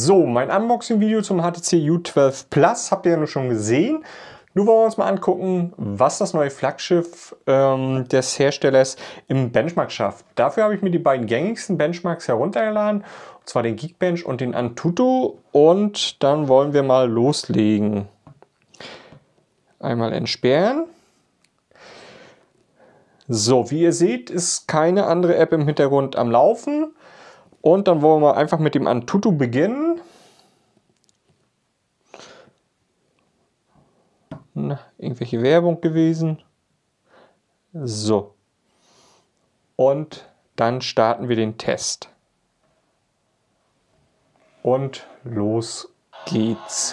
So, mein Unboxing-Video zum HTC U12 Plus habt ihr ja nur schon gesehen. Nun wollen wir uns mal angucken, was das neue Flaggschiff des Herstellers im Benchmark schafft. Dafür habe ich mir die beiden gängigsten Benchmarks heruntergeladen, und zwar den Geekbench und den Antutu. Und dann wollen wir mal loslegen. Einmal entsperren. So, wie ihr seht, ist keine andere App im Hintergrund am Laufen. Und dann wollen wir einfach mit dem Antutu beginnen. Na, irgendwelche Werbung gewesen. So. Und dann starten wir den Test. Und los geht's.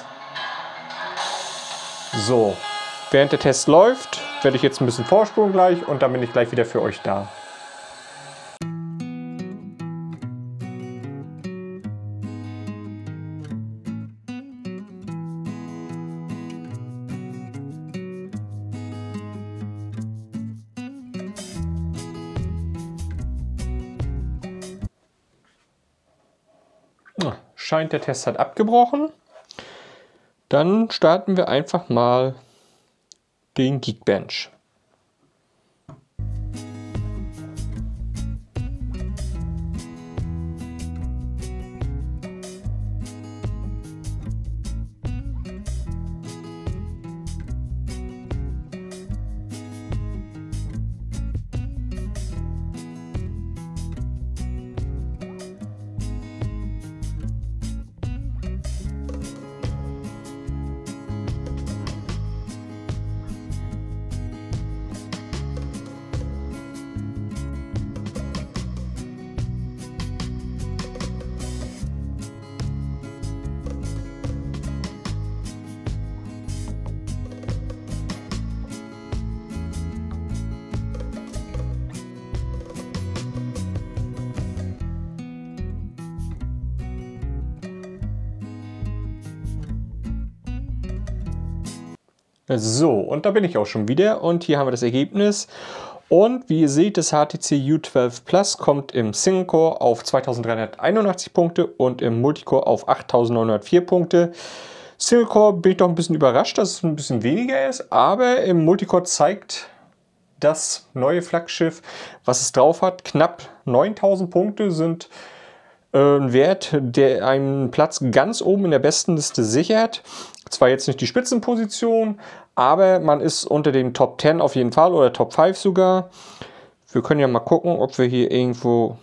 So, während der Test läuft, werde ich jetzt ein bisschen vorspulen gleich und dann bin ich gleich wieder für euch da. Scheint, der Test hat abgebrochen. Dann starten wir einfach mal den Geekbench. So, und da bin ich auch schon wieder und hier haben wir das Ergebnis. Und wie ihr seht, das HTC U12 Plus kommt im Single Core auf 2381 Punkte und im Multicore auf 8904 Punkte. Single Core bin ich doch ein bisschen überrascht, dass es ein bisschen weniger ist, aber im Multicore zeigt das neue Flaggschiff, was es drauf hat. Knapp 9000 Punkte sind ein Wert, der einen Platz ganz oben in der besten Liste sichert. Zwar jetzt nicht die Spitzenposition, aber man ist unter dem Top 10 auf jeden Fall oder Top 5 sogar. Wir können ja mal gucken, ob wir hier irgendwo...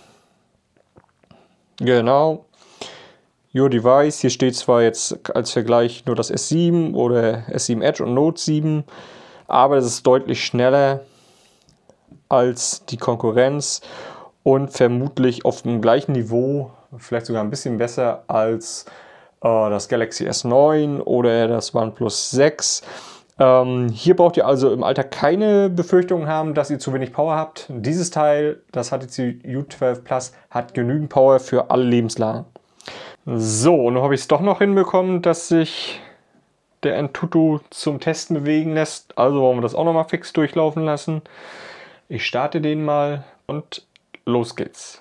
Genau. Your Device, hier steht zwar jetzt als Vergleich nur das S7 oder S7 Edge und Note 7, aber es ist deutlich schneller als die Konkurrenz und vermutlich auf dem gleichen Niveau, vielleicht sogar ein bisschen besser als das Galaxy S9 oder das OnePlus 6. Hier braucht ihr also im Alltag keine Befürchtungen haben, dass ihr zu wenig Power habt. Dieses Teil, das HTC U12 Plus, hat genügend Power für alle Lebenslagen. So, und nun habe ich es doch noch hinbekommen, dass sich der Antutu zum Testen bewegen lässt. Also wollen wir das auch noch mal fix durchlaufen lassen. Ich starte den mal und los geht's.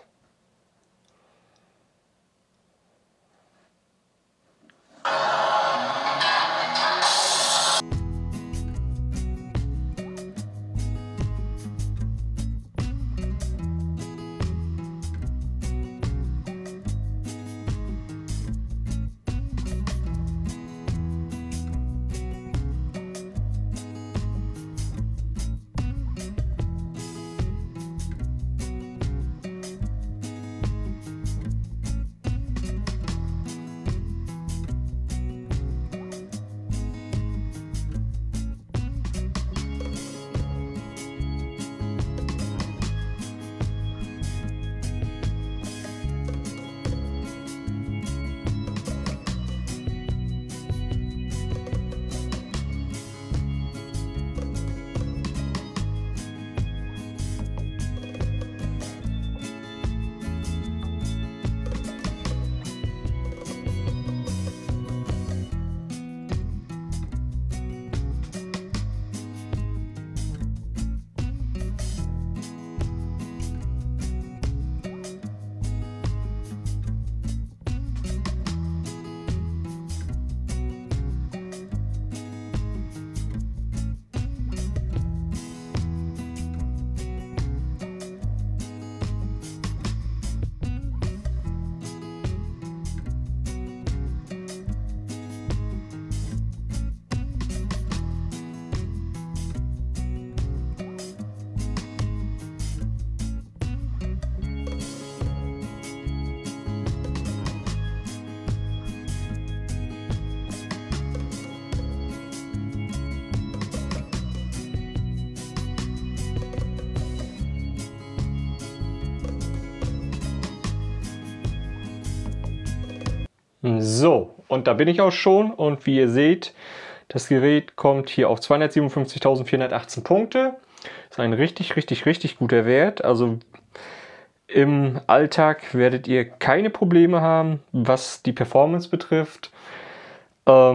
So, und da bin ich auch schon und wie ihr seht, das Gerät kommt hier auf 257.418 Punkte. Das ist ein richtig, richtig, richtig guter Wert. Also im Alltag werdet ihr keine Probleme haben, was die Performance betrifft. Da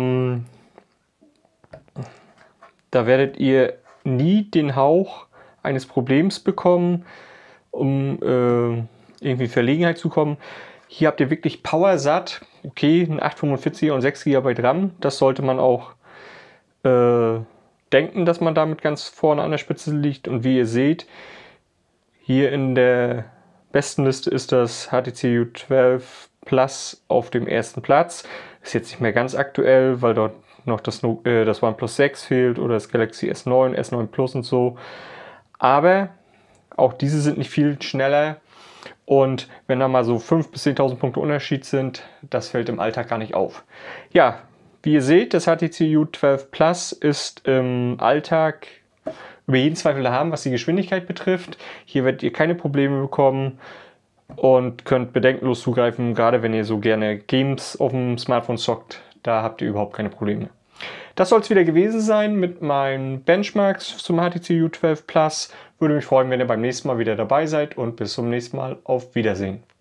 werdet ihr nie den Hauch eines Problems bekommen, um irgendwie Verlegenheit zu kommen. Hier habt ihr wirklich Power satt. Okay, ein 845er und 6 GB RAM. Das sollte man auch denken, dass man damit ganz vorne an der Spitze liegt. Und wie ihr seht, hier in der besten Liste ist das HTC U12 Plus auf dem ersten Platz. Ist jetzt nicht mehr ganz aktuell, weil dort noch das OnePlus 6 fehlt oder das Galaxy S9, S9 Plus und so. Aber auch diese sind nicht viel schneller. Und wenn da mal so 5.000 bis 10.000 Punkte Unterschied sind, das fällt im Alltag gar nicht auf. Ja, wie ihr seht, das HTC U12 Plus ist im Alltag über jeden Zweifel haben, was die Geschwindigkeit betrifft. Hier werdet ihr keine Probleme bekommen und könnt bedenkenlos zugreifen, gerade wenn ihr so gerne Games auf dem Smartphone zockt. Da habt ihr überhaupt keine Probleme. Das soll es wieder gewesen sein mit meinen Benchmarks zum HTC U12 Plus. Würde mich freuen, wenn ihr beim nächsten Mal wieder dabei seid und bis zum nächsten Mal. Auf Wiedersehen.